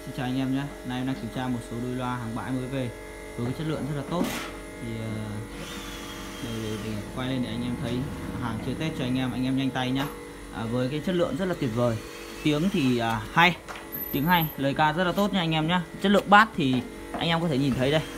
Xin chào anh em nhé. Nay em đang kiểm tra một số đôi loa hàng bãi mới về với cái chất lượng rất là tốt. Thì để quay lên để anh em thấy hàng chơi test cho anh em nhanh tay nhá. Với cái chất lượng rất là tuyệt vời, tiếng thì hay, tiếng hay, lời ca rất là tốt nha anh em nhé. Chất lượng bass thì anh em có thể nhìn thấy đây,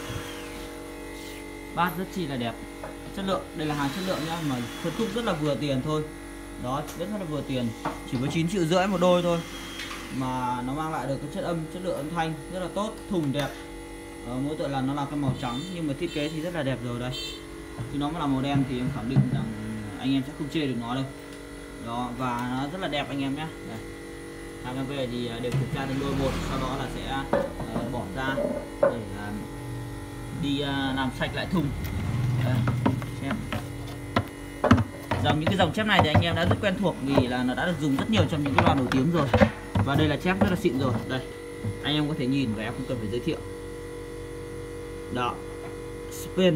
bass rất chi là đẹp. Chất lượng đây là hàng chất lượng nhá, mà phân khúc rất là vừa tiền thôi. Đó, rất là vừa tiền, chỉ với 9,5 triệu một đôi thôi mà nó mang lại được cái chất lượng âm thanh rất là tốt, thùng đẹp. Mỗi tội là nó là cái màu trắng nhưng mà thiết kế thì rất là đẹp rồi đây. Chứ nó mà là màu đen thì em khẳng định rằng anh em sẽ không chê được nó đâu. Đó, và nó rất là đẹp anh em nhé. Hàng em về thì đều kiểm tra từng đôi một, sau đó là sẽ bỏ ra để đi làm sạch lại thùng. Đây, xem. Những cái dòng chép này thì anh em đã rất quen thuộc vì là nó đã được dùng rất nhiều trong những cái loa nổi tiếng rồi. Và đây là chép rất là xịn rồi. Đây, anh em có thể nhìn và em không cần phải giới thiệu. Đó, Spain.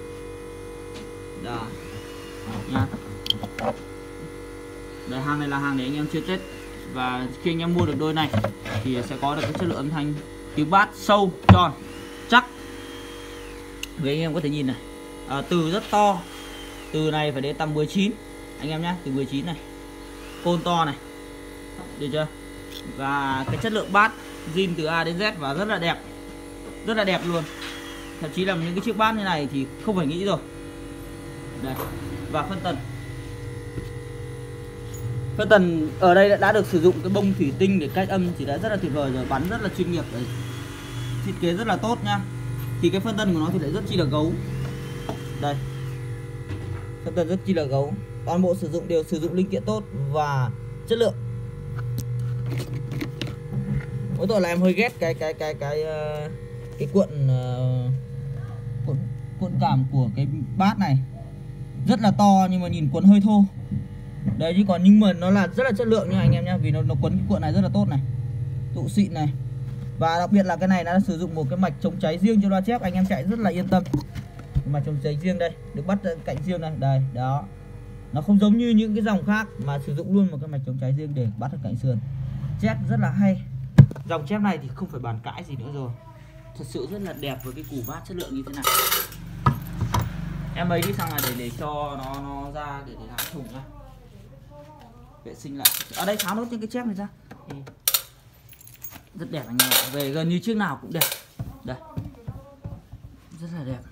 Đó, nha. Đây, hàng này là hàng để anh em chơi test. Và khi anh em mua được đôi này thì sẽ có được cái chất lượng âm thanh tiếng bass sâu, tròn, chắc. Vì anh em có thể nhìn này, từ rất to, từ này phải đến tầm 19 anh em nhé, từ 19 này, côn to này, được chưa? Và cái chất lượng bass zin từ A đến Z và rất là đẹp luôn. Thậm chí là những cái chiếc bass như này thì không phải nghĩ rồi. Đây, và phân tần ở đây đã được sử dụng cái bông thủy tinh để cách âm thì đã rất là tuyệt vời rồi, bắn rất là chuyên nghiệp rồi, thiết kế rất là tốt nhá. Thì cái phân tần của nó thì lại rất chi là gấu. Đây, phân tần rất chi là gấu, toàn bộ đều sử dụng linh kiện tốt và chất lượng. Mỗi tội là em hơi ghét cái cuộn cảm của cái bass này, rất là to nhưng mà nhìn cuộn hơi thô. Đấy, chứ còn nhưng mà nó là rất là chất lượng nha anh em nhé, vì nó quấn cái cuộn này rất là tốt này, tụ xịn này. Và đặc biệt là cái này nó sử dụng một cái mạch chống cháy riêng cho loa chép, anh em chạy rất là yên tâm. Mạch chống cháy riêng đây, được bắt cạnh riêng này, đây, đó. Nó không giống như những cái dòng khác mà sử dụng luôn một cái mạch chống cháy riêng để bắt được cạnh sườn. Chép rất là hay. Dòng chép này thì không phải bàn cãi gì nữa rồi. Thật sự rất là đẹp với cái củ bass chất lượng như thế này. Em ấy đi sang này để cho nó ra để làm thùng nhá. Vệ sinh lại. Ở đây tháo nốt những cái chép này ra. Rất đẹp anh em ạ. Về gần như chiếc nào cũng đẹp. Đây, rất là đẹp.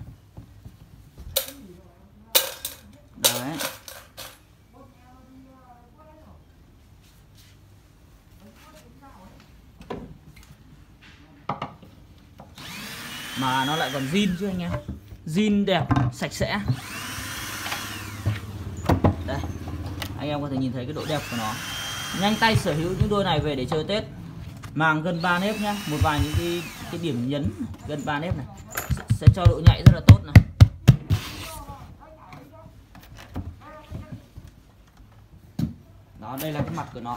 Đấy, mà nó lại còn zin chứ anh em, zin đẹp sạch sẽ. Đây, anh em có thể nhìn thấy cái độ đẹp của nó. Nhanh tay sở hữu những đôi này về để chơi Tết. Màng gần 3 nếp nhá, một vài những cái điểm nhấn gần 3 nếp này sẽ cho độ nhạy rất là tốt này. Đó, đây là cái mặt của nó.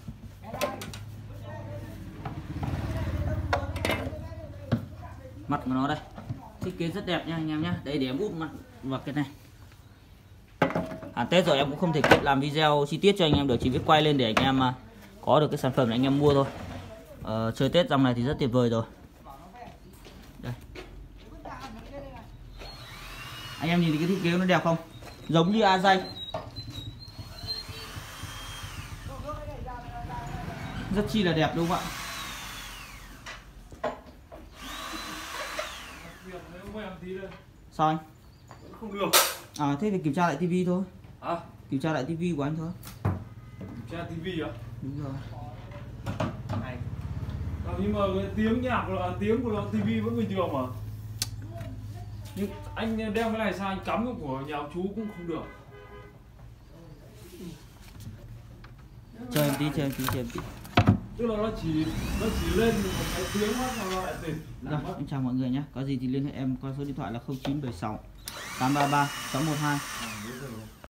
Mặt của nó đây, thiết kế rất đẹp nha anh em nhé. Đây, để em úp mặt vào cái này. Tết rồi em cũng không thể kịp làm video chi tiết cho anh em được, chỉ biết quay lên để anh em có được cái sản phẩm để anh em mua thôi. Chơi Tết dòng này thì rất tuyệt vời rồi. Đây, anh em nhìn thấy cái thiết kế nó đẹp không, giống như A-Dây, rất chi là đẹp đúng không ạ? Sao anh? Không được. Thế phải kiểm tra lại tivi thôi. Kiểm tra lại tivi của anh thôi. Kiểm tra tivi à? Đúng rồi. Này. Nhưng mà cái tiếng nhạc là tiếng của tivi vẫn bình thường mà. Nhưng anh đem cái này sang anh cắm cái của nhà ông chú cũng không được. Chờ em tí. Tức là nó chỉ lên một cái tiếng mắt nó lại tịt. Rồi, em chào mọi người nhé. Có gì thì liên hệ em qua số điện thoại là 0976 833 612.